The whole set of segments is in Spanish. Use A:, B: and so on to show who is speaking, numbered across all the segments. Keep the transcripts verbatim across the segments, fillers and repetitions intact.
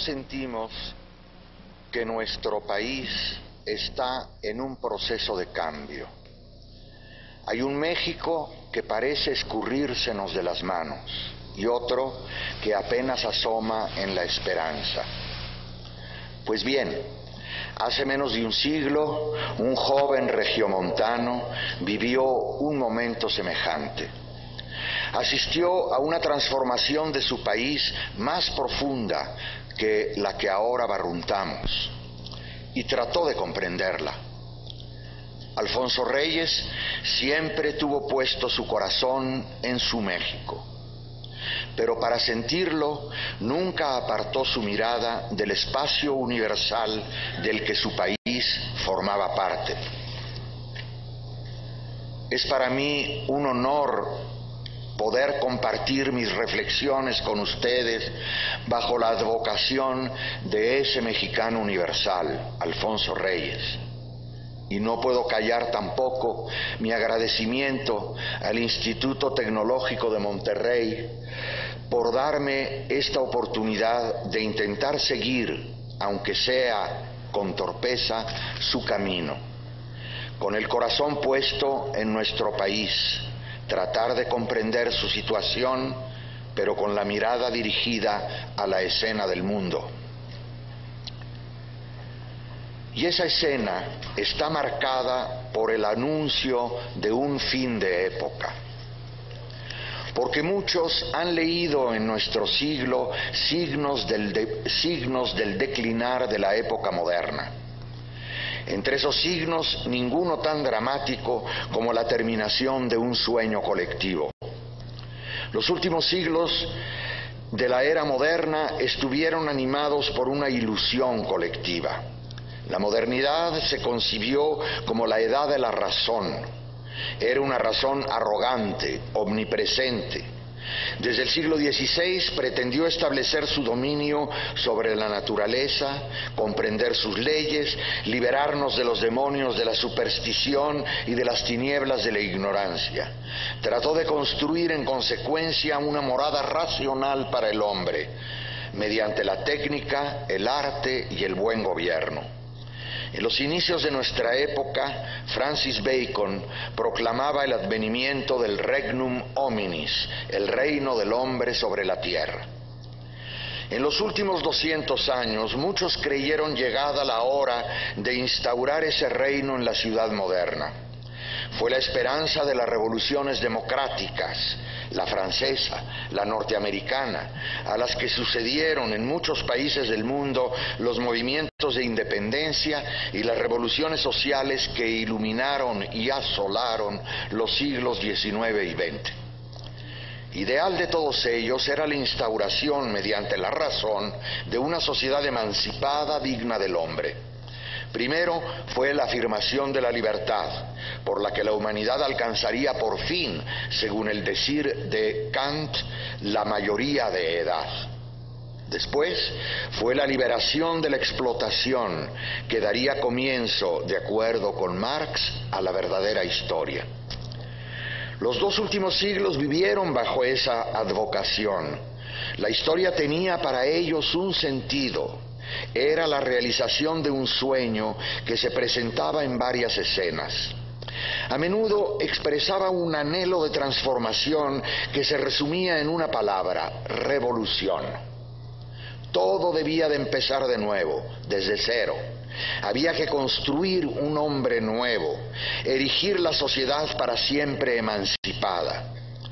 A: Todos sentimos que nuestro país está en un proceso de cambio. Hay un México que parece escurrírsenos de las manos y otro que apenas asoma en la esperanza. Pues bien, hace menos de un siglo, un joven regiomontano vivió un momento semejante. Asistió a una transformación de su país más profunda que la que ahora barruntamos y trató de comprenderla. Alfonso Reyes siempre tuvo puesto su corazón en su México, pero para sentirlo nunca apartó su mirada del espacio universal del que su país formaba parte. Es para mí un honor poder compartir mis reflexiones con ustedes bajo la advocación de ese mexicano universal, Alfonso Reyes. Y no puedo callar tampoco mi agradecimiento al Instituto Tecnológico de Monterrey por darme esta oportunidad de intentar seguir, aunque sea con torpeza, su camino, con el corazón puesto en nuestro país, tratar de comprender su situación, pero con la mirada dirigida a la escena del mundo. Y esa escena está marcada por el anuncio de un fin de época, porque muchos han leído en nuestro siglo signos del, de, signos del declinar de la época moderna. Entre esos signos, ninguno tan dramático como la terminación de un sueño colectivo. Los últimos siglos de la era moderna estuvieron animados por una ilusión colectiva. La modernidad se concibió como la edad de la razón. Era una razón arrogante, omnipresente. Desde el siglo dieciséis pretendió establecer su dominio sobre la naturaleza, comprender sus leyes, liberarnos de los demonios de la superstición y de las tinieblas de la ignorancia. Trató de construir en consecuencia una morada racional para el hombre, mediante la técnica, el arte y el buen gobierno. En los inicios de nuestra época, Francis Bacon proclamaba el advenimiento del regnum hominis, el reino del hombre sobre la tierra. En los últimos doscientos años, muchos creyeron llegada la hora de instaurar ese reino en la ciudad moderna. Fue la esperanza de las revoluciones democráticas, la francesa, la norteamericana, a las que sucedieron en muchos países del mundo los movimientos de independencia y las revoluciones sociales que iluminaron y asolaron los siglos diecinueve y veinte. Ideal de todos ellos era la instauración mediante la razón de una sociedad emancipada digna del hombre. Primero fue la afirmación de la libertad, por la que la humanidad alcanzaría por fin, según el decir de Kant, la mayoría de edad. Después fue la liberación de la explotación, que daría comienzo, de acuerdo con Marx, a la verdadera historia. Los dos últimos siglos vivieron bajo esa advocación. La historia tenía para ellos un sentido. Era la realización de un sueño que se presentaba en varias escenas. A menudo expresaba un anhelo de transformación que se resumía en una palabra: revolución. Todo debía de empezar de nuevo, desde cero. Había que construir un hombre nuevo, erigir la sociedad para siempre emancipada.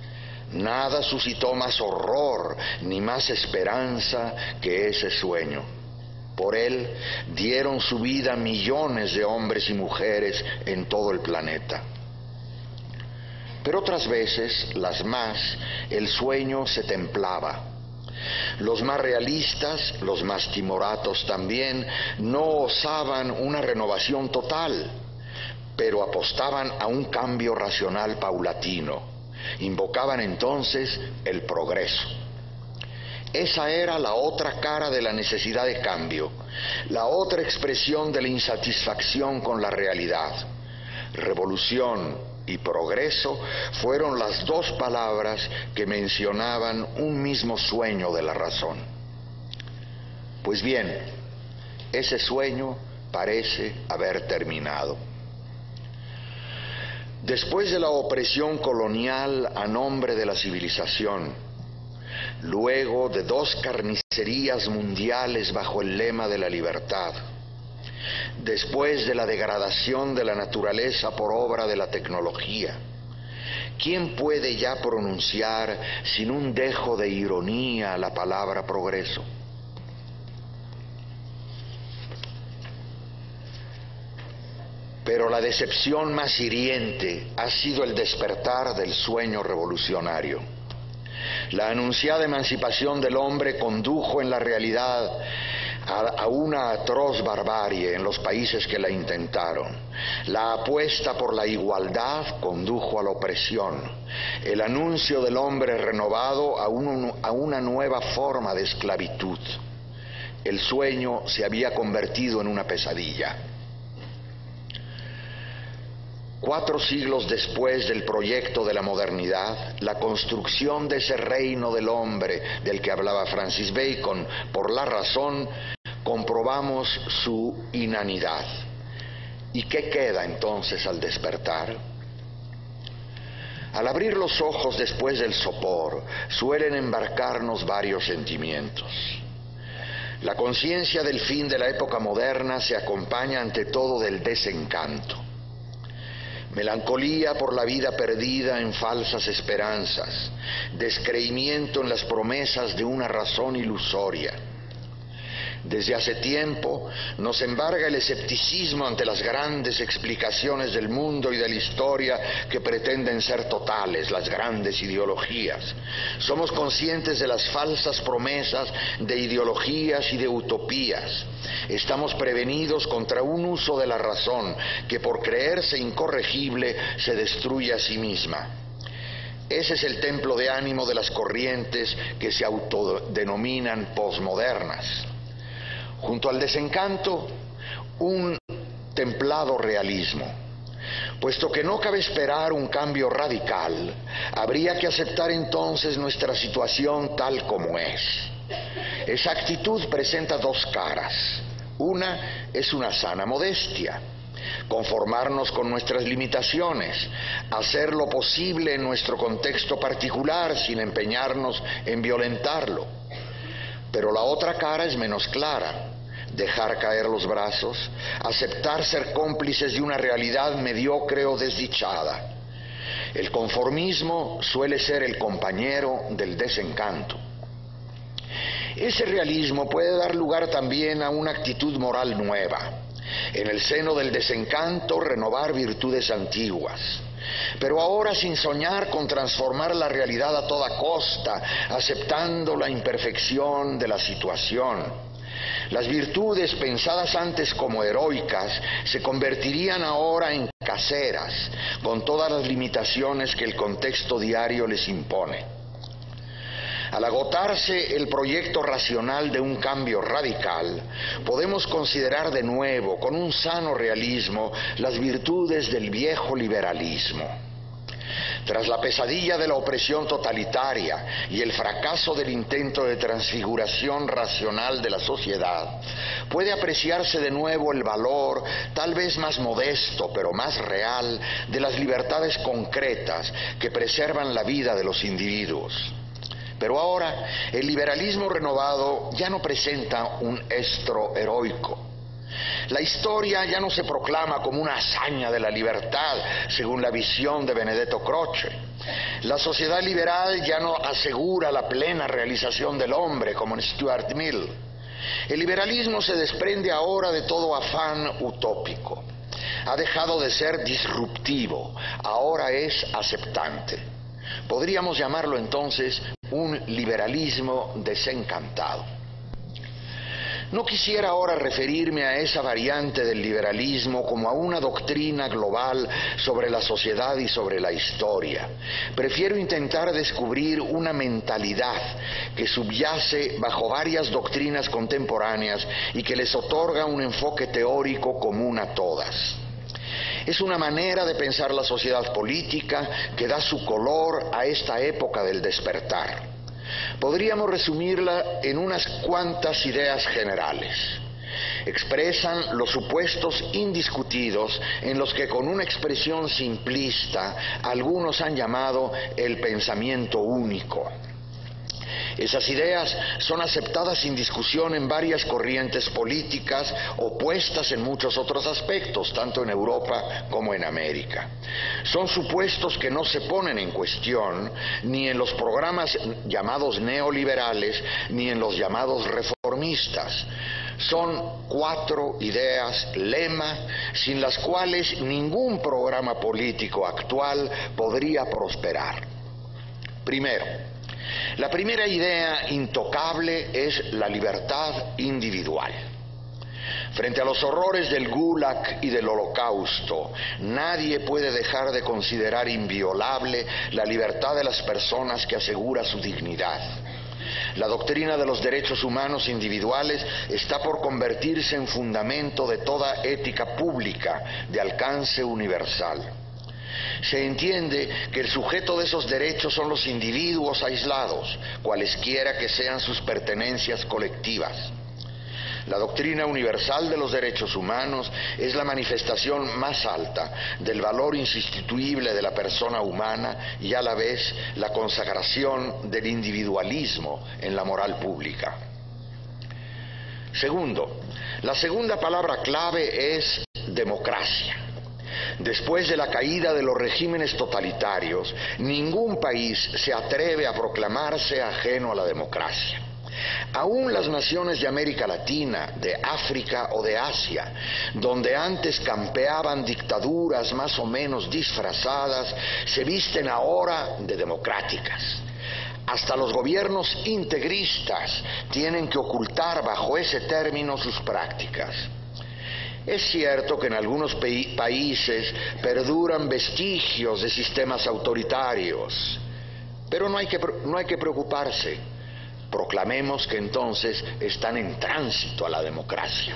A: Nada suscitó más horror ni más esperanza que ese sueño. Por él dieron su vida millones de hombres y mujeres en todo el planeta. Pero otras veces, las más, el sueño se templaba. Los más realistas, los más timoratos también, no osaban una renovación total, pero apostaban a un cambio racional paulatino. Invocaban entonces el progreso. Esa era la otra cara de la necesidad de cambio, la otra expresión de la insatisfacción con la realidad. Revolución y progreso fueron las dos palabras que mencionaban un mismo sueño de la razón. Pues bien, ese sueño parece haber terminado. Después de la opresión colonial a nombre de la civilización, luego de dos carnicerías mundiales bajo el lema de la libertad, después de la degradación de la naturaleza por obra de la tecnología, ¿quién puede ya pronunciar sin un dejo de ironía la palabra progreso? Pero la decepción más hiriente ha sido el despertar del sueño revolucionario. La anunciada emancipación del hombre condujo en la realidad a, a una atroz barbarie en los países que la intentaron. La apuesta por la igualdad condujo a la opresión. El anuncio del hombre renovado a, un, a una nueva forma de esclavitud. El sueño se había convertido en una pesadilla. Cuatro siglos después del proyecto de la modernidad, la construcción de ese reino del hombre del que hablaba Francis Bacon, por la razón, comprobamos su inanidad. ¿Y qué queda entonces al despertar? Al abrir los ojos después del sopor, suelen embarcarnos varios sentimientos. La conciencia del fin de la época moderna se acompaña ante todo del desencanto. Melancolía por la vida perdida en falsas esperanzas, descreimiento en las promesas de una razón ilusoria. Desde hace tiempo nos embarga el escepticismo ante las grandes explicaciones del mundo y de la historia que pretenden ser totales, las grandes ideologías. Somos conscientes de las falsas promesas de ideologías y de utopías. Estamos prevenidos contra un uso de la razón que por creerse incorregible se destruye a sí misma. Ese es el templo de ánimo de las corrientes que se autodenominan posmodernas. Junto al desencanto, un templado realismo. Puesto que no cabe esperar un cambio radical, habría que aceptar entonces nuestra situación tal como es. Esa actitud presenta dos caras. Una es una sana modestia, conformarnos con nuestras limitaciones, hacer lo posible en nuestro contexto particular sin empeñarnos en violentarlo. Pero la otra cara es menos clara. Dejar caer los brazos, aceptar ser cómplices de una realidad mediocre o desdichada. El conformismo suele ser el compañero del desencanto. Ese realismo puede dar lugar también a una actitud moral nueva. En el seno del desencanto, renovar virtudes antiguas. Pero ahora sin soñar con transformar la realidad a toda costa, aceptando la imperfección de la situación. Las virtudes pensadas antes como heroicas se convertirían ahora en caseras, con todas las limitaciones que el contexto diario les impone. Al agotarse el proyecto racional de un cambio radical, podemos considerar de nuevo, con un sano realismo, las virtudes del viejo liberalismo. Tras la pesadilla de la opresión totalitaria y el fracaso del intento de transfiguración racional de la sociedad, puede apreciarse de nuevo el valor, tal vez más modesto pero más real, de las libertades concretas que preservan la vida de los individuos. Pero ahora, el liberalismo renovado ya no presenta un estro heroico. La historia ya no se proclama como una hazaña de la libertad, según la visión de Benedetto Croce. La sociedad liberal ya no asegura la plena realización del hombre, como en Stuart Mill. El liberalismo se desprende ahora de todo afán utópico. Ha dejado de ser disruptivo, ahora es aceptante. Podríamos llamarlo entonces un liberalismo desencantado. No quisiera ahora referirme a esa variante del liberalismo como a una doctrina global sobre la sociedad y sobre la historia. Prefiero intentar descubrir una mentalidad que subyace bajo varias doctrinas contemporáneas y que les otorga un enfoque teórico común a todas. Es una manera de pensar la sociedad política que da su color a esta época del despertar. podríamos resumirla en unas cuantas ideas generales. Expresan los supuestos indiscutidos en los que con una expresión simplista algunos han llamado el pensamiento único. Esas ideas son aceptadas sin discusión en varias corrientes políticas opuestas en muchos otros aspectos, tanto en Europa como en América. Son supuestos que no se ponen en cuestión ni en los programas llamados neoliberales ni en los llamados reformistas. Son cuatro ideas lema sin las cuales ningún programa político actual podría prosperar. Primero, la primera idea intocable es la libertad individual. Frente a los horrores del Gulag y del Holocausto, nadie puede dejar de considerar inviolable la libertad de las personas que asegura su dignidad. La doctrina de los derechos humanos individuales está por convertirse en fundamento de toda ética pública de alcance universal. Se entiende que el sujeto de esos derechos son los individuos aislados, cualesquiera que sean sus pertenencias colectivas. La doctrina universal de los derechos humanos es la manifestación más alta del valor insustituible de la persona humana y a la vez la consagración del individualismo en la moral pública. Segundo, la segunda palabra clave es democracia. Después de la caída de los regímenes totalitarios, ningún país se atreve a proclamarse ajeno a la democracia. Aún las naciones de América Latina, de África o de Asia, donde antes campeaban dictaduras más o menos disfrazadas, se visten ahora de democráticas. Hasta los gobiernos integristas tienen que ocultar bajo ese término sus prácticas. Es cierto que en algunos países perduran vestigios de sistemas autoritarios, pero no hay que, no hay que preocuparse. Proclamemos que entonces están en tránsito a la democracia.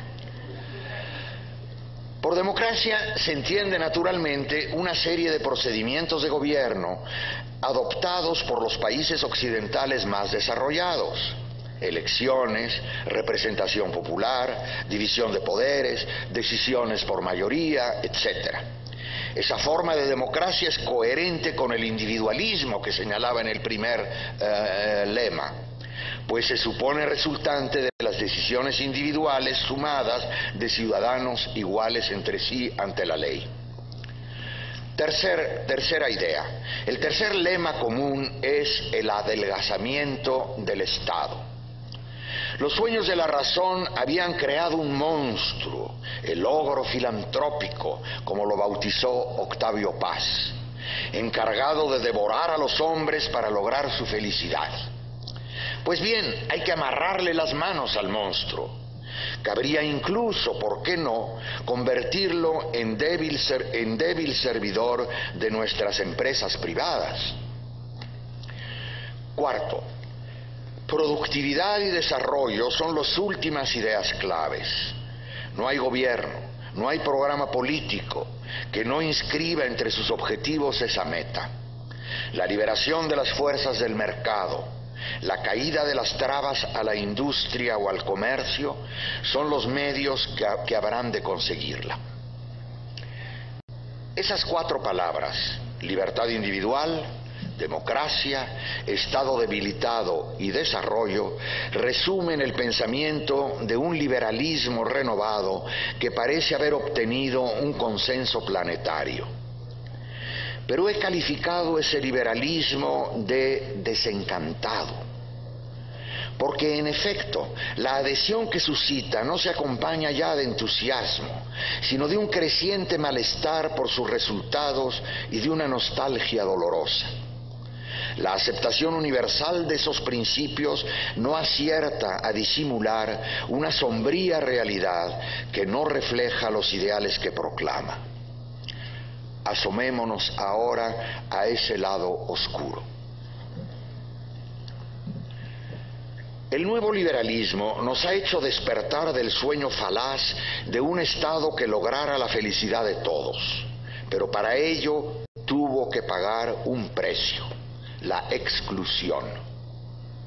A: Por democracia se entiende naturalmente una serie de procedimientos de gobierno adoptados por los países occidentales más desarrollados. Elecciones, representación popular, división de poderes, decisiones por mayoría, etcétera. Esa forma de democracia es coherente con el individualismo que señalaba en el primer eh, lema, pues se supone resultante de las decisiones individuales sumadas de ciudadanos iguales entre sí ante la ley. Tercer, tercera idea. El tercer lema común es el adelgazamiento del Estado. Los sueños de la razón habían creado un monstruo, el ogro filantrópico, como lo bautizó Octavio Paz, encargado de devorar a los hombres para lograr su felicidad. Pues bien, hay que amarrarle las manos al monstruo. Cabría incluso, ¿por qué no?, convertirlo en débil, ser, en débil servidor de nuestras empresas privadas. Cuarto, productividad y desarrollo son las últimas ideas claves. No hay gobierno, no hay programa político que no inscriba entre sus objetivos esa meta. La liberación de las fuerzas del mercado, la caída de las trabas a la industria o al comercio son los medios que, que habrán de conseguirla. Esas cuatro palabras, libertad individual, democracia, Estado debilitado y desarrollo, resumen el pensamiento de un liberalismo renovado que parece haber obtenido un consenso planetario. Pero he calificado ese liberalismo de desencantado, porque en efecto la adhesión que suscita no se acompaña ya de entusiasmo, sino de un creciente malestar por sus resultados y de una nostalgia dolorosa. La aceptación universal de esos principios no acierta a disimular una sombría realidad que no refleja los ideales que proclama. Asomémonos ahora a ese lado oscuro. El nuevo liberalismo nos ha hecho despertar del sueño falaz de un Estado que lograra la felicidad de todos, pero para ello tuvo que pagar un precio: la exclusión.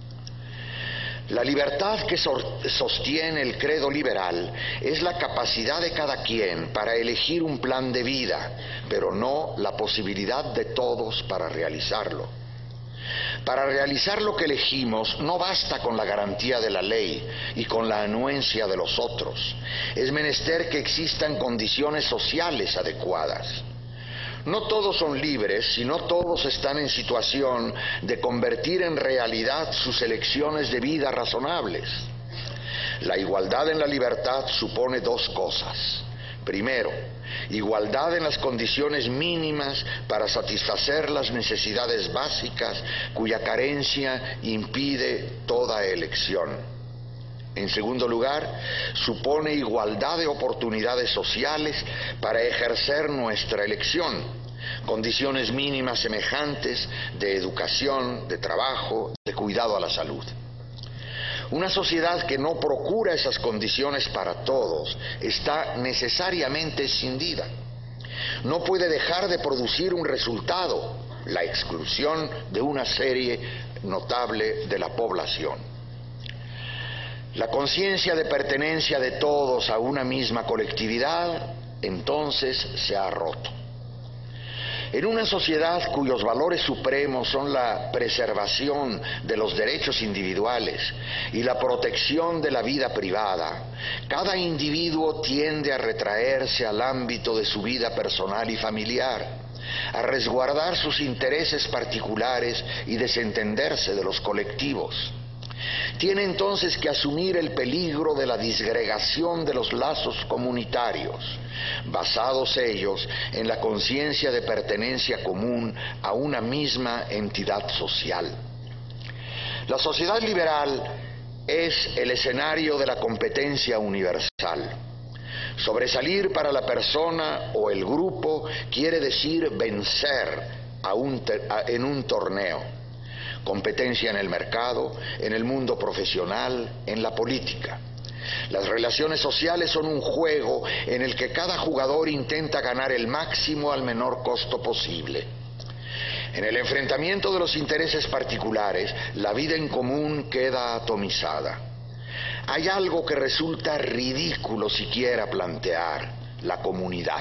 A: La libertad que sostiene el credo liberal es la capacidad de cada quien para elegir un plan de vida, pero no la posibilidad de todos para realizarlo. Para realizar lo que elegimos no basta con la garantía de la ley y con la anuencia de los otros. Es menester que existan condiciones sociales adecuadas. No todos son libres, sino todos están en situación de convertir en realidad sus elecciones de vida razonables. La igualdad en la libertad supone dos cosas. Primero, igualdad en las condiciones mínimas para satisfacer las necesidades básicas cuya carencia impide toda elección. En segundo lugar, supone igualdad de oportunidades sociales para ejercer nuestra elección, condiciones mínimas semejantes de educación, de trabajo, de cuidado a la salud. Una sociedad que no procura esas condiciones para todos está necesariamente escindida. No puede dejar de producir un resultado, la exclusión de una serie notable de la población. La conciencia de pertenencia de todos a una misma colectividad, entonces, se ha roto. En una sociedad cuyos valores supremos son la preservación de los derechos individuales y la protección de la vida privada, cada individuo tiende a retraerse al ámbito de su vida personal y familiar, a resguardar sus intereses particulares y desentenderse de los colectivos. Tiene entonces que asumir el peligro de la disgregación de los lazos comunitarios, basados ellos en la conciencia de pertenencia común a una misma entidad social. La sociedad liberal es el escenario de la competencia universal. Sobresalir para la persona o el grupo quiere decir vencer a un a, en un torneo. Competencia en el mercado, en el mundo profesional, en la política. Las relaciones sociales son un juego en el que cada jugador intenta ganar el máximo al menor costo posible. En el enfrentamiento de los intereses particulares, la vida en común queda atomizada. Hay algo que resulta ridículo siquiera plantear: la comunidad.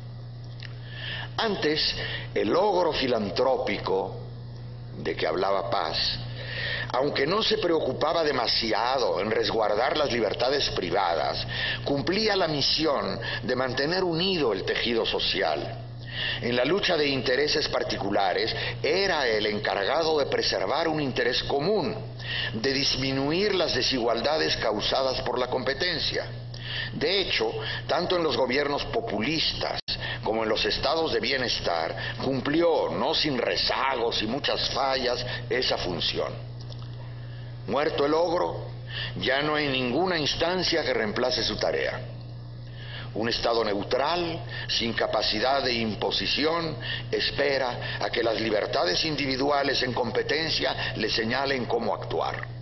A: Antes, el logro filantrópico de que hablaba Paz, aunque no se preocupaba demasiado en resguardar las libertades privadas, cumplía la misión de mantener unido el tejido social. En la lucha de intereses particulares, era el encargado de preservar un interés común, de disminuir las desigualdades causadas por la competencia. De hecho, tanto en los gobiernos populistas como en los estados de bienestar, cumplió, no sin rezagos y muchas fallas, esa función. Muerto el logro, ya no hay ninguna instancia que reemplace su tarea. Un estado neutral, sin capacidad de imposición, espera a que las libertades individuales en competencia le señalen cómo actuar.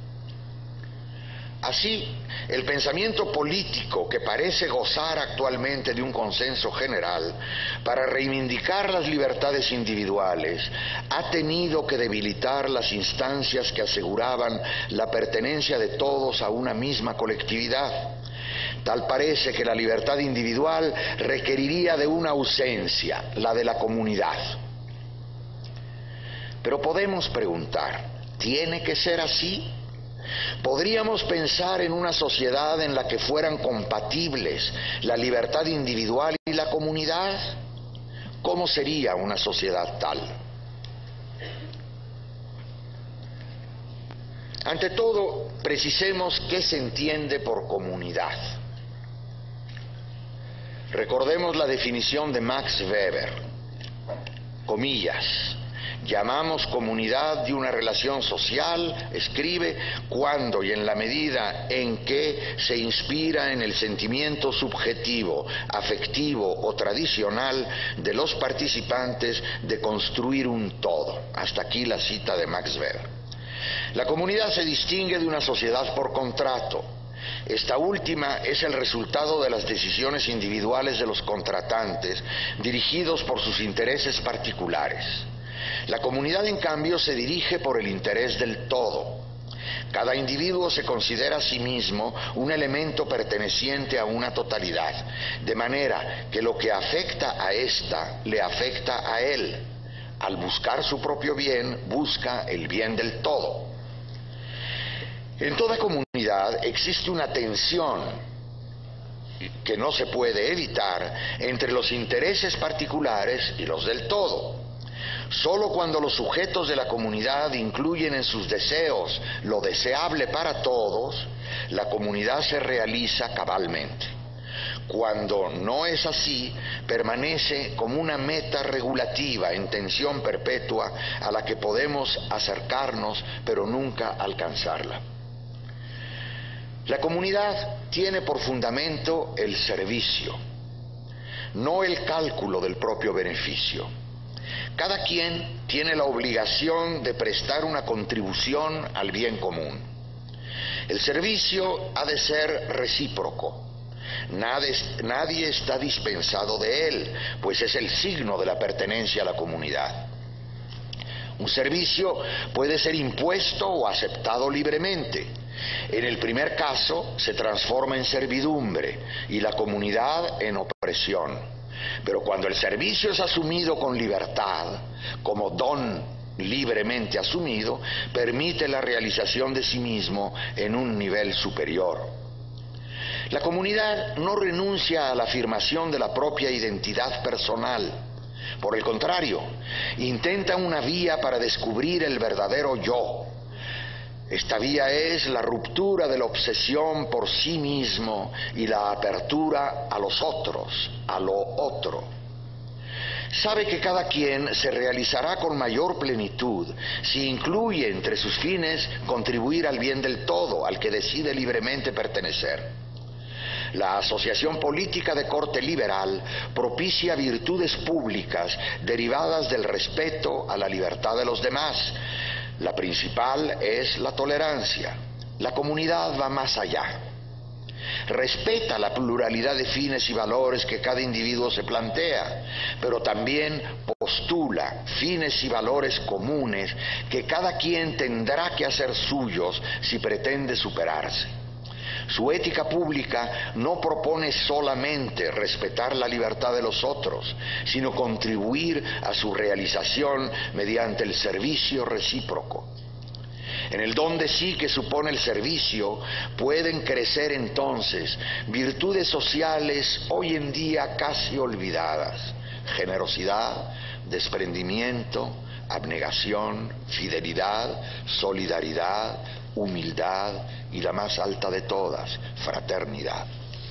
A: Así, el pensamiento político, que parece gozar actualmente de un consenso general para reivindicar las libertades individuales, ha tenido que debilitar las instancias que aseguraban la pertenencia de todos a una misma colectividad. Tal parece que la libertad individual requeriría de una ausencia, la de la comunidad. Pero podemos preguntar, ¿tiene que ser así? ¿Podríamos pensar en una sociedad en la que fueran compatibles la libertad individual y la comunidad? ¿Cómo sería una sociedad tal? Ante todo, precisemos qué se entiende por comunidad. Recordemos la definición de Max Weber, comillas: llamamos comunidad de una relación social, escribe, cuando y en la medida en que se inspira en el sentimiento subjetivo, afectivo o tradicional de los participantes de construir un todo. Hasta aquí la cita de Max Weber. La comunidad se distingue de una sociedad por contrato. Esta última es el resultado de las decisiones individuales de los contratantes, dirigidos por sus intereses particulares. La comunidad, en cambio, se dirige por el interés del todo. Cada individuo se considera a sí mismo un elemento perteneciente a una totalidad, de manera que lo que afecta a ésta le afecta a él. Al buscar su propio bien, busca el bien del todo. En toda comunidad existe una tensión que no se puede evitar entre los intereses particulares y los del todo. Solo cuando los sujetos de la comunidad incluyen en sus deseos lo deseable para todos, la comunidad se realiza cabalmente. Cuando no es así, permanece como una meta regulativa en tensión perpetua a la que podemos acercarnos pero nunca alcanzarla. La comunidad tiene por fundamento el servicio, no el cálculo del propio beneficio. Cada quien tiene la obligación de prestar una contribución al bien común. El servicio ha de ser recíproco. Nadie, nadie está dispensado de él, pues es el signo de la pertenencia a la comunidad. Un servicio puede ser impuesto o aceptado libremente. En el primer caso se transforma en servidumbre y la comunidad en opresión. Pero cuando el servicio es asumido con libertad, como don libremente asumido, permite la realización de sí mismo en un nivel superior. La comunidad no renuncia a la afirmación de la propia identidad personal. Por el contrario, intenta una vía para descubrir el verdadero yo. Esta vía es la ruptura de la obsesión por sí mismo y la apertura a los otros, a lo otro. Sabe que cada quien se realizará con mayor plenitud si incluye entre sus fines contribuir al bien del todo, al que decide libremente pertenecer. La asociación política de corte liberal propicia virtudes públicas derivadas del respeto a la libertad de los demás. La principal es la tolerancia. La comunidad va más allá. Respeta la pluralidad de fines y valores que cada individuo se plantea, pero también postula fines y valores comunes que cada quien tendrá que hacer suyos si pretende superarse. Su ética pública no propone solamente respetar la libertad de los otros, sino contribuir a su realización mediante el servicio recíproco. En el don de sí que supone el servicio, pueden crecer entonces virtudes sociales hoy en día casi olvidadas: generosidad, desprendimiento, abnegación, fidelidad, solidaridad, humildad y la más alta de todas, fraternidad.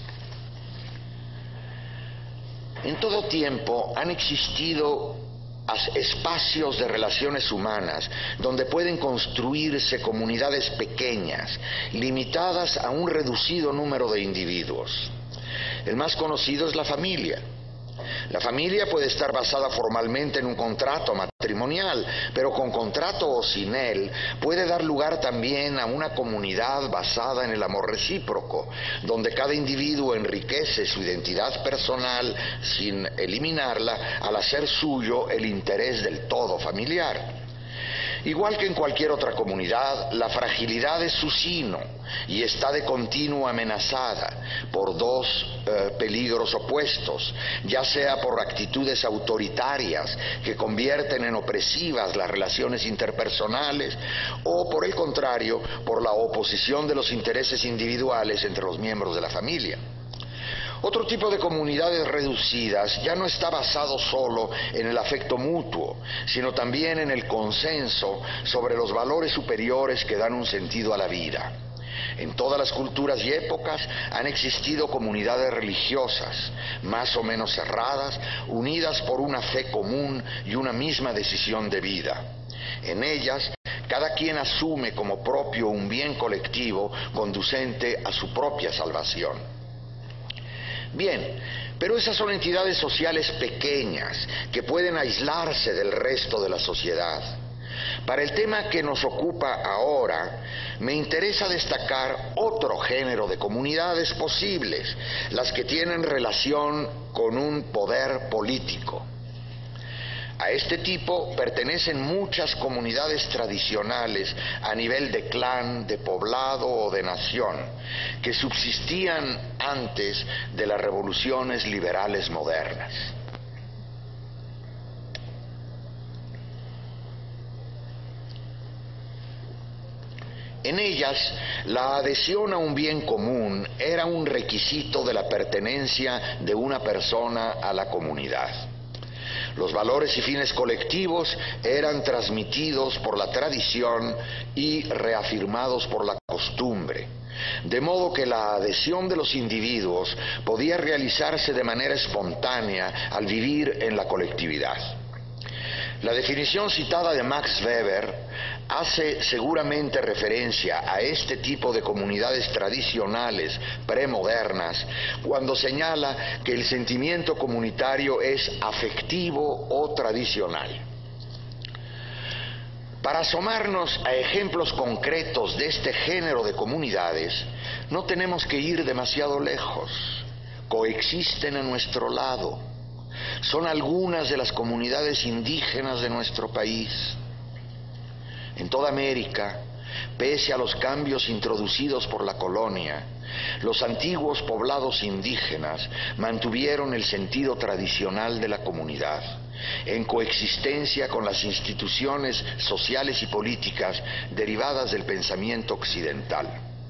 A: En todo tiempo han existido espacios de relaciones humanas donde pueden construirse comunidades pequeñas, limitadas a un reducido número de individuos. El más conocido es la familia. La familia puede estar basada formalmente en un contrato matrimonial, pero con contrato o sin él puede dar lugar también a una comunidad basada en el amor recíproco, donde cada individuo enriquece su identidad personal sin eliminarla al hacer suyo el interés del todo familiar. Igual que en cualquier otra comunidad, la fragilidad es su sino y está de continuo amenazada por dos eh, peligros opuestos, ya sea por actitudes autoritarias que convierten en opresivas las relaciones interpersonales, o por el contrario, por la oposición de los intereses individuales entre los miembros de la familia. Otro tipo de comunidades reducidas ya no está basado solo en el afecto mutuo, sino también en el consenso sobre los valores superiores que dan un sentido a la vida. En todas las culturas y épocas han existido comunidades religiosas, más o menos cerradas, unidas por una fe común y una misma decisión de vida. En ellas, cada quien asume como propio un bien colectivo conducente a su propia salvación. Bien, pero esas son entidades sociales pequeñas que pueden aislarse del resto de la sociedad. Para el tema que nos ocupa ahora, me interesa destacar otro género de comunidades posibles, las que tienen relación con un poder político. A este tipo pertenecen muchas comunidades tradicionales a nivel de clan, de poblado o de nación, que subsistían antes de las revoluciones liberales modernas. En ellas, la adhesión a un bien común era un requisito de la pertenencia de una persona a la comunidad. Los valores y fines colectivos eran transmitidos por la tradición y reafirmados por la costumbre, de modo que la adhesión de los individuos podía realizarse de manera espontánea al vivir en la colectividad. La definición citada de Max Weber hace seguramente referencia a este tipo de comunidades tradicionales premodernas cuando señala que el sentimiento comunitario es afectivo o tradicional. Para asomarnos a ejemplos concretos de este género de comunidades, no tenemos que ir demasiado lejos. Coexisten a nuestro lado. Son algunas de las comunidades indígenas de nuestro país. En toda América, pese a los cambios introducidos por la colonia, los antiguos poblados indígenas mantuvieron el sentido tradicional de la comunidad, en coexistencia con las instituciones sociales y políticas derivadas del pensamiento occidental.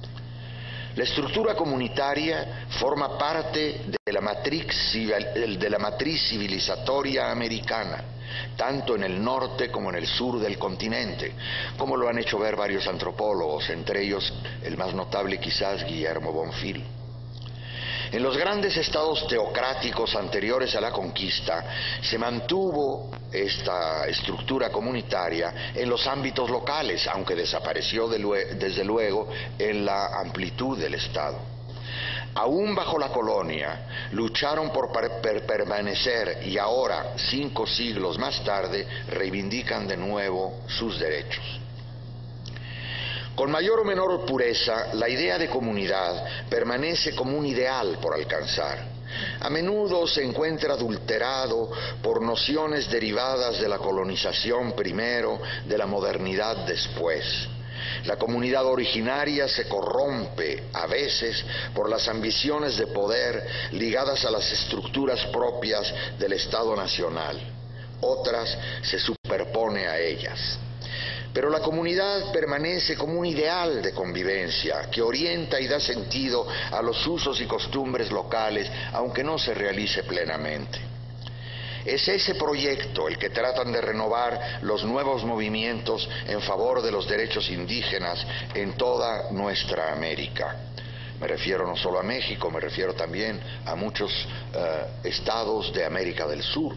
A: La estructura comunitaria forma parte de la matriz, de la matriz civilizatoria americana, tanto en el norte como en el sur del continente, como lo han hecho ver varios antropólogos, entre ellos el más notable quizás Guillermo Bonfil. En los grandes estados teocráticos anteriores a la conquista se mantuvo esta estructura comunitaria en los ámbitos locales, aunque desapareció de lue- desde luego en la amplitud del Estado. Aún bajo la colonia, lucharon por per- per- permanecer y ahora, cinco siglos más tarde, reivindican de nuevo sus derechos. Con mayor o menor pureza, la idea de comunidad permanece como un ideal por alcanzar. A menudo se encuentra adulterado por nociones derivadas de la colonización primero, de la modernidad después. La comunidad originaria se corrompe a veces por las ambiciones de poder ligadas a las estructuras propias del Estado nacional. Otras se superpone a ellas. Pero la comunidad permanece como un ideal de convivencia que orienta y da sentido a los usos y costumbres locales, aunque no se realice plenamente. Es ese proyecto el que tratan de renovar los nuevos movimientos en favor de los derechos indígenas en toda nuestra América. Me refiero no solo a México, me refiero también a muchos eh, estados de América del Sur.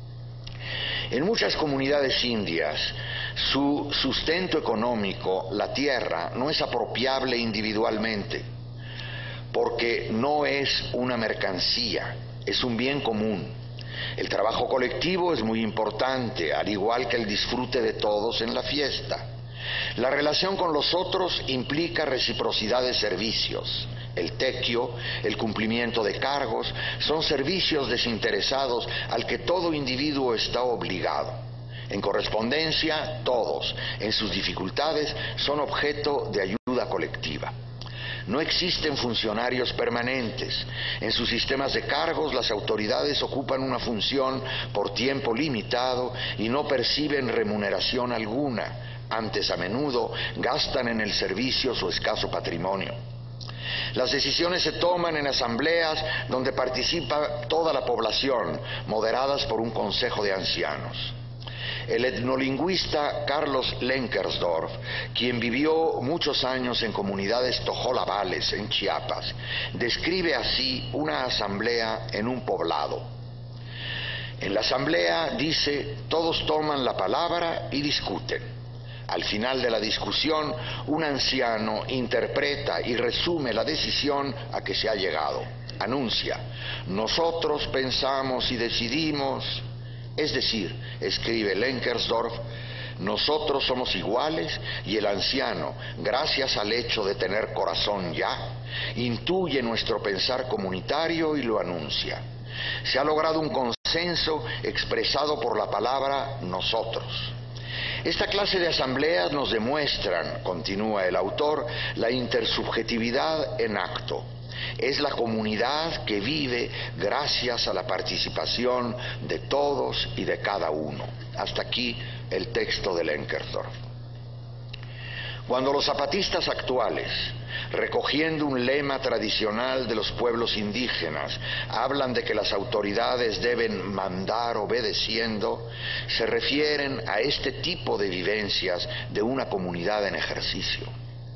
A: En muchas comunidades indias, su sustento económico, la tierra, no es apropiable individualmente, porque no es una mercancía, es un bien común. El trabajo colectivo es muy importante, al igual que el disfrute de todos en la fiesta. La relación con los otros implica reciprocidad de servicios. El tequio, el cumplimiento de cargos, son servicios desinteresados al que todo individuo está obligado. En correspondencia, todos, en sus dificultades, son objeto de ayuda colectiva. No existen funcionarios permanentes. En sus sistemas de cargos, las autoridades ocupan una función por tiempo limitado y no perciben remuneración alguna. Antes, a menudo, gastan en el servicio su escaso patrimonio. Las decisiones se toman en asambleas donde participa toda la población, moderadas por un consejo de ancianos. El etnolingüista Carlos Lenkersdorf, quien vivió muchos años en comunidades tojolabales en Chiapas, describe así una asamblea en un poblado. En la asamblea, dice, todos toman la palabra y discuten. Al final de la discusión, un anciano interpreta y resume la decisión a que se ha llegado. Anuncia, nosotros pensamos y decidimos, es decir, escribe Lenkersdorf, nosotros somos iguales y el anciano, gracias al hecho de tener corazón ya, intuye nuestro pensar comunitario y lo anuncia. Se ha logrado un consenso consenso expresado por la palabra nosotros. Esta clase de asambleas nos demuestran, continúa el autor, la intersubjetividad en acto. Es la comunidad que vive gracias a la participación de todos y de cada uno. Hasta aquí el texto de Lenkertorf. Cuando los zapatistas actuales, recogiendo un lema tradicional de los pueblos indígenas, hablan de que las autoridades deben mandar obedeciendo, se refieren a este tipo de vivencias de una comunidad en ejercicio.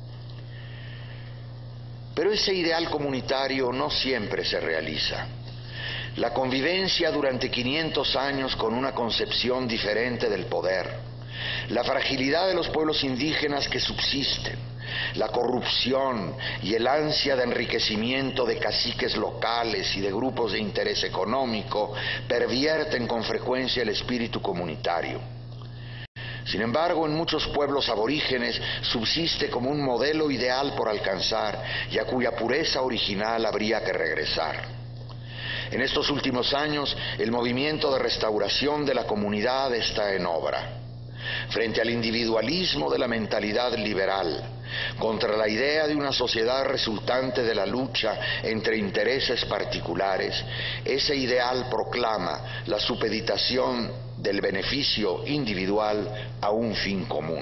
A: Pero ese ideal comunitario no siempre se realiza. La convivencia durante quinientos años con una concepción diferente del poder, la fragilidad de los pueblos indígenas que subsisten, la corrupción y el ansia de enriquecimiento de caciques locales y de grupos de interés económico pervierten con frecuencia el espíritu comunitario. Sin embargo, en muchos pueblos aborígenes subsiste como un modelo ideal por alcanzar y a cuya pureza original habría que regresar. En estos últimos años, el movimiento de restauración de la comunidad está en obra. Frente al individualismo de la mentalidad liberal, contra la idea de una sociedad resultante de la lucha entre intereses particulares, ese ideal proclama la supeditación del beneficio individual a un fin común.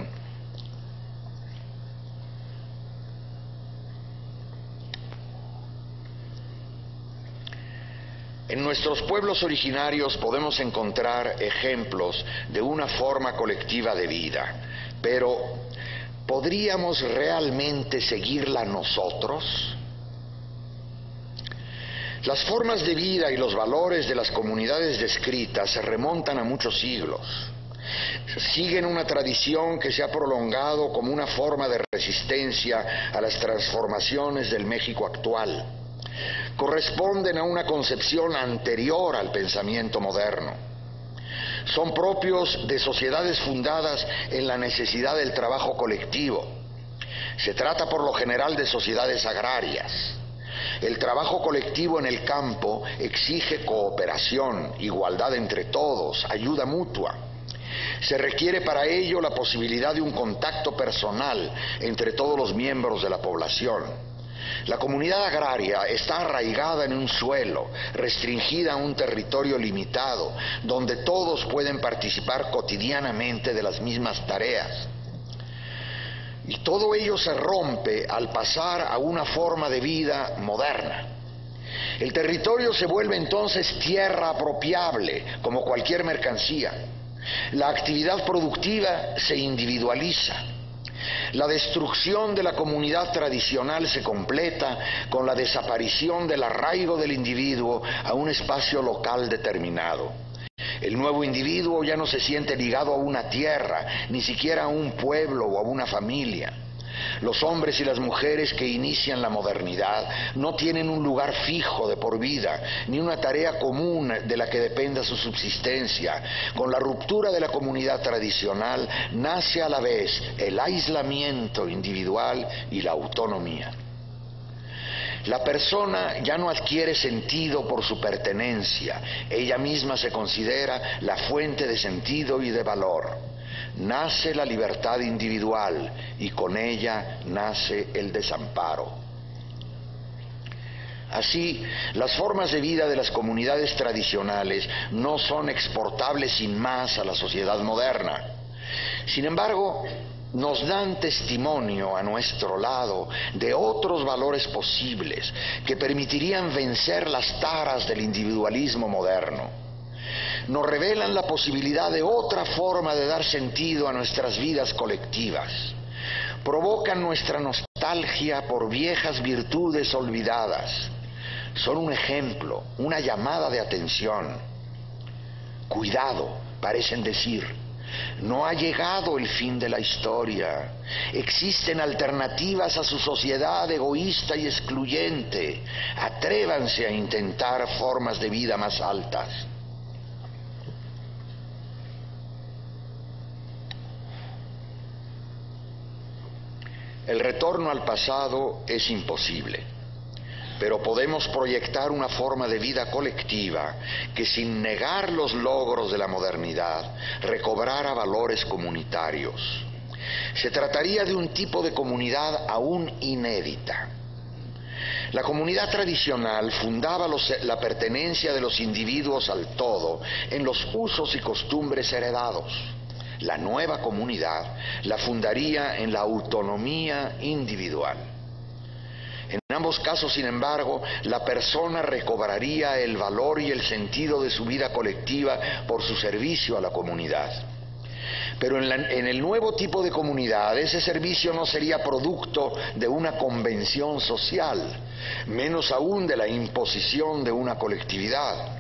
A: En nuestros pueblos originarios podemos encontrar ejemplos de una forma colectiva de vida, pero ¿podríamos realmente seguirla nosotros? Las formas de vida y los valores de las comunidades descritas se remontan a muchos siglos. Siguen una tradición que se ha prolongado como una forma de resistencia a las transformaciones del México actual. Corresponden a una concepción anterior al pensamiento moderno. Son propios de sociedades fundadas en la necesidad del trabajo colectivo. Se trata por lo general de sociedades agrarias. El trabajo colectivo en el campo exige cooperación, igualdad entre todos, ayuda mutua. Se requiere para ello la posibilidad de un contacto personal entre todos los miembros de la población. La comunidad agraria está arraigada en un suelo, restringida a un territorio limitado, donde todos pueden participar cotidianamente de las mismas tareas. Y todo ello se rompe al pasar a una forma de vida moderna. El territorio se vuelve entonces tierra apropiable, como cualquier mercancía. La actividad productiva se individualiza. La destrucción de la comunidad tradicional se completa con la desaparición del arraigo del individuo a un espacio local determinado. El nuevo individuo ya no se siente ligado a una tierra, ni siquiera a un pueblo o a una familia. Los hombres y las mujeres que inician la modernidad no tienen un lugar fijo de por vida, ni una tarea común de la que dependa su subsistencia. Con la ruptura de la comunidad tradicional nace a la vez el aislamiento individual y la autonomía. La persona ya no adquiere sentido por su pertenencia, ella misma se considera la fuente de sentido y de valor. Nace la libertad individual y con ella nace el desamparo. Así, las formas de vida de las comunidades tradicionales no son exportables sin más a la sociedad moderna. Sin embargo, nos dan testimonio a nuestro lado de otros valores posibles que permitirían vencer las taras del individualismo moderno. Nos revelan la posibilidad de otra forma de dar sentido a nuestras vidas colectivas. Provocan nuestra nostalgia por viejas virtudes olvidadas. Son un ejemplo, una llamada de atención. Cuidado, parecen decir. No ha llegado el fin de la historia. Existen alternativas a su sociedad egoísta y excluyente. Atrévanse a intentar formas de vida más altas. El retorno al pasado es imposible. pero podemos proyectar una forma de vida colectiva que, sin negar los logros de la modernidad, recobrara valores comunitarios. Se trataría de un tipo de comunidad aún inédita. La comunidad tradicional fundaba los, la pertenencia de los individuos al todo en los usos y costumbres heredados. La nueva comunidad la fundaría en la autonomía individual. En ambos casos, sin embargo, la persona recobraría el valor y el sentido de su vida colectiva por su servicio a la comunidad. Pero en, la, en el nuevo tipo de comunidad, ese servicio no sería producto de una convención social, menos aún de la imposición de una colectividad.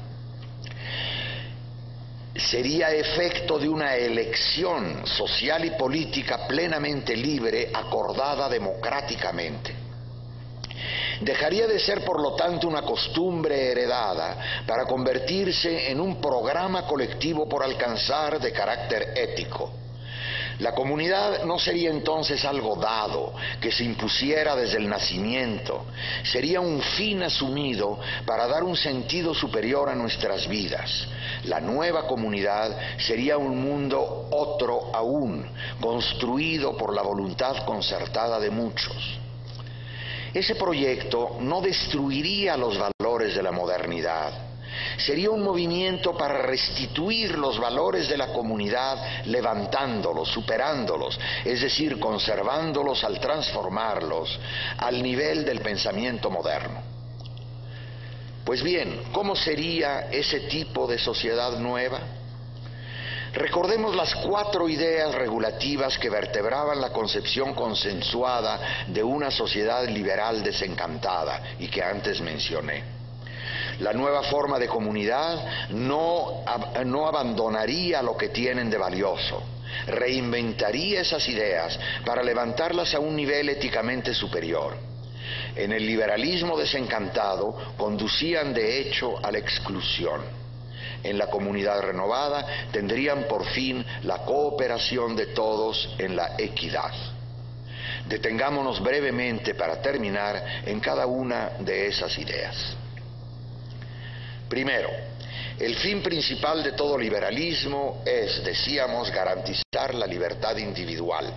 A: Sería efecto de una elección social y política plenamente libre, acordada democráticamente. Dejaría de ser, por lo tanto, una costumbre heredada para convertirse en un programa colectivo por alcanzar de carácter ético. La comunidad no sería entonces algo dado, que se impusiera desde el nacimiento. Sería un fin asumido para dar un sentido superior a nuestras vidas. La nueva comunidad sería un mundo otro aún, construido por la voluntad concertada de muchos. Ese proyecto no destruiría los valores de la modernidad. Sería un movimiento para restituir los valores de la comunidad, levantándolos, superándolos, es decir, conservándolos al transformarlos al nivel del pensamiento moderno. Pues bien, ¿cómo sería ese tipo de sociedad nueva? Recordemos las cuatro ideas regulativas que vertebraban la concepción consensuada de una sociedad liberal desencantada y que antes mencioné. La nueva forma de comunidad no, no abandonaría lo que tienen de valioso, reinventaría esas ideas para levantarlas a un nivel éticamente superior. En el liberalismo desencantado conducían de hecho a la exclusión. En la comunidad renovada tendrían por fin la cooperación de todos en la equidad. Detengámonos brevemente para terminar en cada una de esas ideas. Primero, el fin principal de todo liberalismo es, decíamos, garantizar la libertad individual.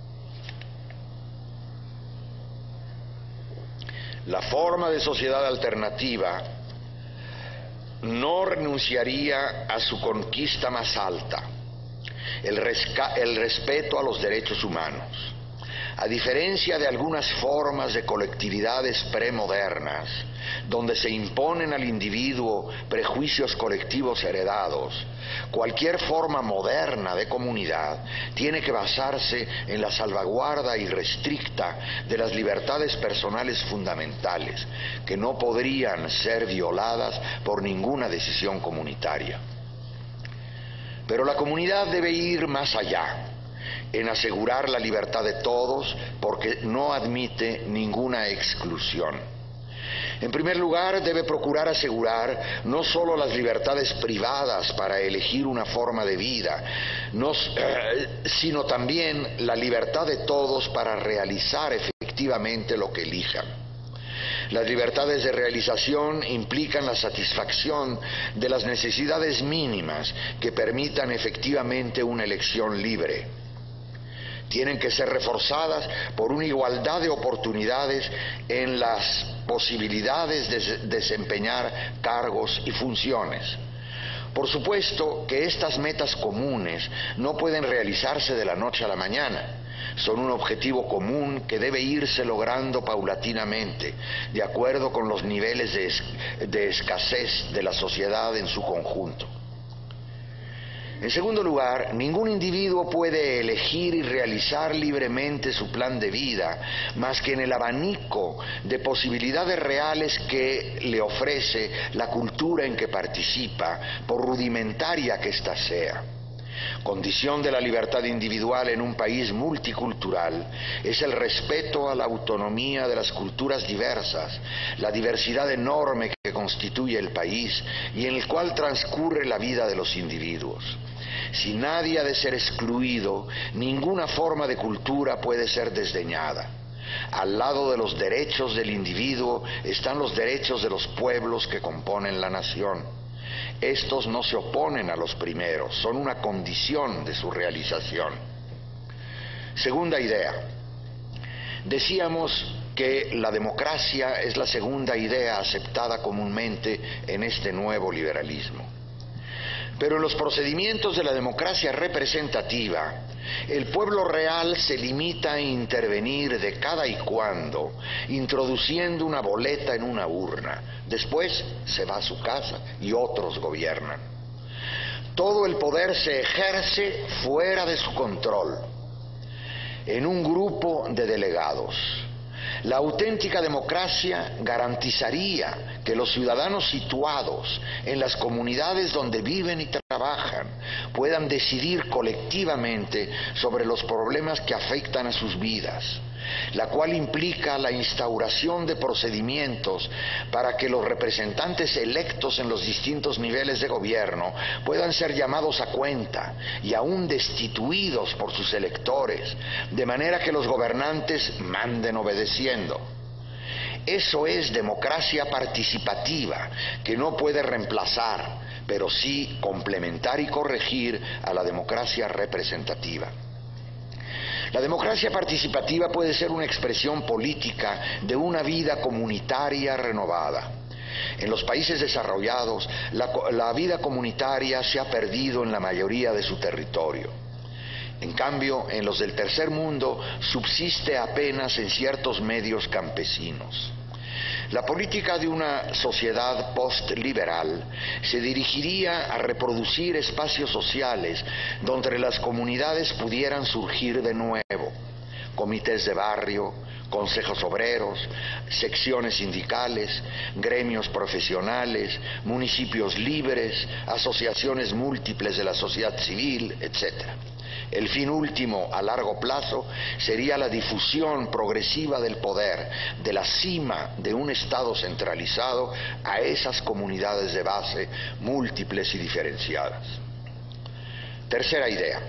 A: La forma de sociedad alternativa no renunciaría a su conquista más alta, el, resca- el respeto a los derechos humanos. A diferencia de algunas formas de colectividades premodernas, donde se imponen al individuo prejuicios colectivos heredados, cualquier forma moderna de comunidad tiene que basarse en la salvaguarda irrestricta de las libertades personales fundamentales, que no podrían ser violadas por ninguna decisión comunitaria. Pero la comunidad debe ir más allá, en asegurar la libertad de todos, porque no admite ninguna exclusión. En primer lugar, debe procurar asegurar no solo las libertades privadas para elegir una forma de vida, no, eh, sino también la libertad de todos para realizar efectivamente lo que elijan. Las libertades de realización implican la satisfacción de las necesidades mínimas que permitan efectivamente una elección libre. Tienen que ser reforzadas por una igualdad de oportunidades en las posibilidades de desempeñar cargos y funciones. Por supuesto que estas metas comunes no pueden realizarse de la noche a la mañana. Son un objetivo común que debe irse logrando paulatinamente, de acuerdo con los niveles de, es de escasez de la sociedad en su conjunto. En segundo lugar, ningún individuo puede elegir y realizar libremente su plan de vida, más que en el abanico de posibilidades reales que le ofrece la cultura en que participa, por rudimentaria que ésta sea. Condición de la libertad individual en un país multicultural es el respeto a la autonomía de las culturas diversas, la diversidad enorme que constituye el país y en el cual transcurre la vida de los individuos. Si nadie ha de ser excluido, ninguna forma de cultura puede ser desdeñada. Al lado de los derechos del individuo están los derechos de los pueblos que componen la nación. Estos no se oponen a los primeros, son una condición de su realización. Segunda idea. Decíamos que la democracia es la segunda idea aceptada comúnmente en este nuevo liberalismo. Pero en los procedimientos de la democracia representativa, el pueblo real se limita a intervenir de cada y cuando, introduciendo una boleta en una urna. Después se va a su casa y otros gobiernan. Todo el poder se ejerce fuera de su control, en un grupo de delegados. La auténtica democracia garantizaría que los ciudadanos situados en las comunidades donde viven y trabajan puedan decidir colectivamente sobre los problemas que afectan a sus vidas, la cual implica la instauración de procedimientos para que los representantes electos en los distintos niveles de gobierno puedan ser llamados a cuenta y aún destituidos por sus electores, de manera que los gobernantes manden obedeciendo. Eso es democracia participativa, que no puede reemplazar, pero sí complementar y corregir a la democracia representativa. La democracia participativa puede ser una expresión política de una vida comunitaria renovada. En los países desarrollados, la, la vida comunitaria se ha perdido en la mayoría de su territorio. En cambio, en los del tercer mundo subsiste apenas en ciertos medios campesinos. La política de una sociedad post-liberal se dirigiría a reproducir espacios sociales donde las comunidades pudieran surgir de nuevo: comités de barrio, consejos obreros, secciones sindicales, gremios profesionales, municipios libres, asociaciones múltiples de la sociedad civil, etcétera. El fin último, a largo plazo, sería la difusión progresiva del poder de la cima de un Estado centralizado a esas comunidades de base múltiples y diferenciadas. Tercera idea.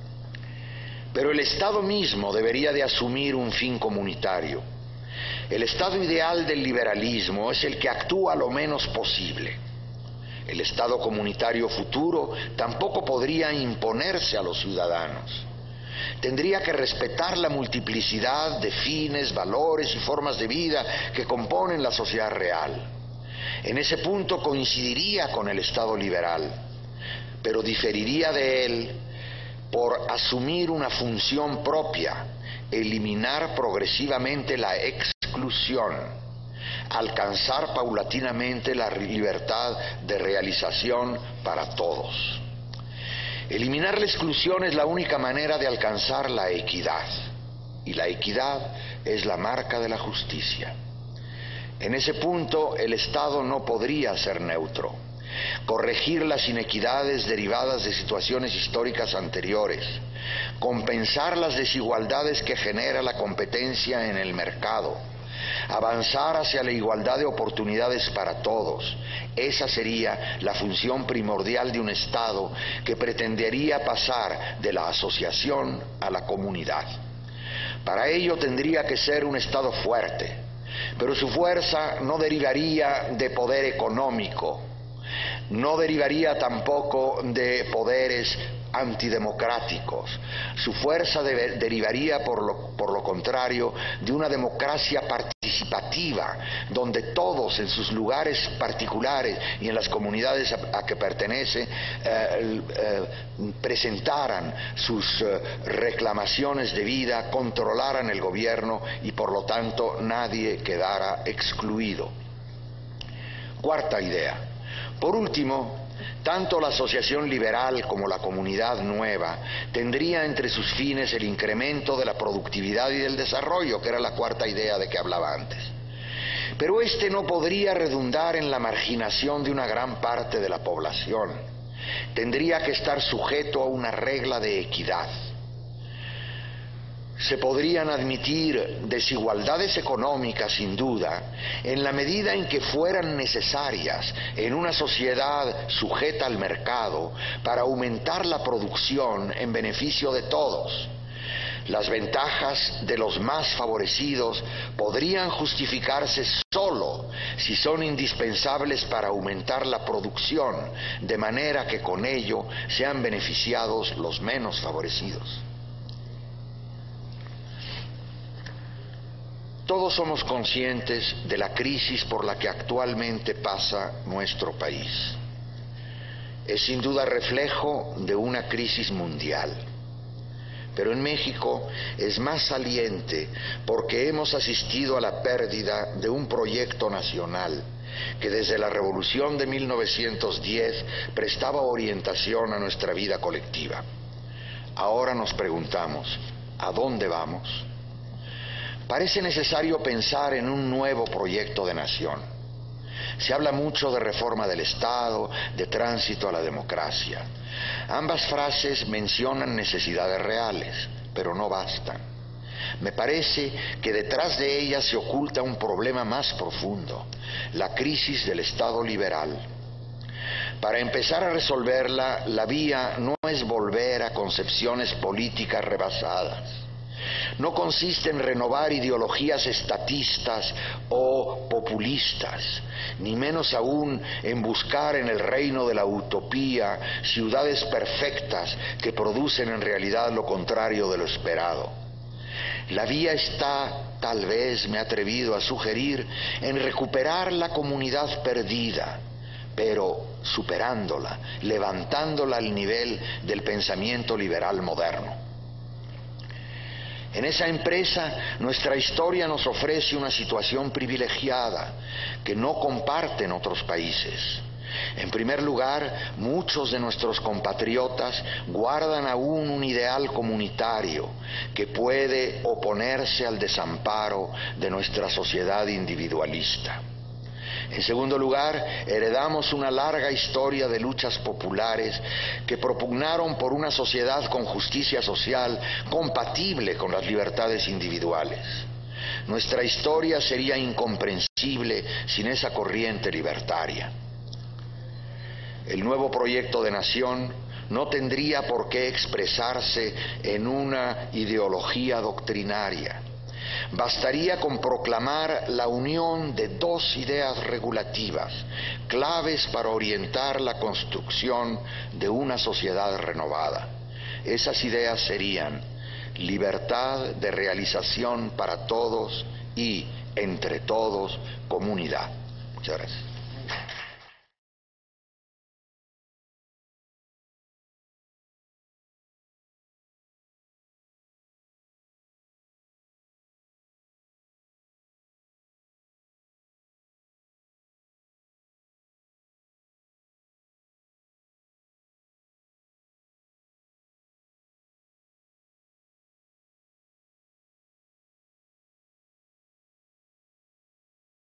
A: Pero el Estado mismo debería de asumir un fin comunitario. El Estado ideal del liberalismo es el que actúa lo menos posible. El Estado comunitario futuro tampoco podría imponerse a los ciudadanos. Tendría que respetar la multiplicidad de fines, valores y formas de vida que componen la sociedad real. En ese punto coincidiría con el Estado liberal, pero diferiría de él por asumir una función propia, eliminar progresivamente la exclusión, alcanzar paulatinamente la libertad de realización para todos. Eliminar la exclusión es la única manera de alcanzar la equidad, y la equidad es la marca de la justicia. En ese punto el Estado no podría ser neutro. Corregir las inequidades derivadas de situaciones históricas anteriores, compensar las desigualdades que genera la competencia en el mercado, avanzar hacia la igualdad de oportunidades para todos. Esa sería la función primordial de un Estado que pretendería pasar de la asociación a la comunidad. Para ello tendría que ser un Estado fuerte, pero su fuerza no derivaría de poder económico, no derivaría tampoco de poderes antidemocráticos. Su fuerza debe, derivaría por lo, por lo contrario de una democracia participativa, donde todos en sus lugares particulares y en las comunidades a, a que pertenece eh, eh, presentaran sus eh, reclamaciones de vida, controlaran el gobierno y por lo tanto nadie quedara excluido. Cuarta idea. Por último, tanto la asociación liberal como la comunidad nueva tendría entre sus fines el incremento de la productividad y del desarrollo, que era la cuarta idea de que hablaba antes. Pero este no podría redundar en la marginación de una gran parte de la población. Tendría que estar sujeto a una regla de equidad. Se podrían admitir desigualdades económicas, sin duda, en la medida en que fueran necesarias en una sociedad sujeta al mercado para aumentar la producción en beneficio de todos. Las ventajas de los más favorecidos podrían justificarse solo si son indispensables para aumentar la producción, de manera que con ello sean beneficiados los menos favorecidos. Todos somos conscientes de la crisis por la que actualmente pasa nuestro país. Es sin duda reflejo de una crisis mundial. Pero en México es más saliente porque hemos asistido a la pérdida de un proyecto nacional que desde la Revolución de mil novecientos diez prestaba orientación a nuestra vida colectiva. Ahora nos preguntamos, ¿a dónde vamos? Parece necesario pensar en un nuevo proyecto de nación. Se habla mucho de reforma del Estado, de tránsito a la democracia. Ambas frases mencionan necesidades reales, pero no bastan. Me parece que detrás de ellas se oculta un problema más profundo, la crisis del Estado liberal. Para empezar a resolverla, la vía no es volver a concepciones políticas rebasadas. No consiste en renovar ideologías estatistas o populistas, ni menos aún en buscar en el reino de la utopía ciudades perfectas que producen en realidad lo contrario de lo esperado. La vía está, tal vez me he atrevido a sugerir, en recuperar la comunidad perdida, pero superándola, levantándola al nivel del pensamiento liberal moderno. En esa empresa, nuestra historia nos ofrece una situación privilegiada que no comparten otros países. En primer lugar, muchos de nuestros compatriotas guardan aún un ideal comunitario que puede oponerse al desamparo de nuestra sociedad individualista. En segundo lugar, heredamos una larga historia de luchas populares que propugnaron por una sociedad con justicia social compatible con las libertades individuales. Nuestra historia sería incomprensible sin esa corriente libertaria. El nuevo proyecto de nación no tendría por qué expresarse en una ideología doctrinaria. Bastaría con proclamar la unión de dos ideas regulativas, claves para orientar la construcción de una sociedad renovada. Esas ideas serían libertad de realización para todos y, entre todos, comunidad. Muchas gracias.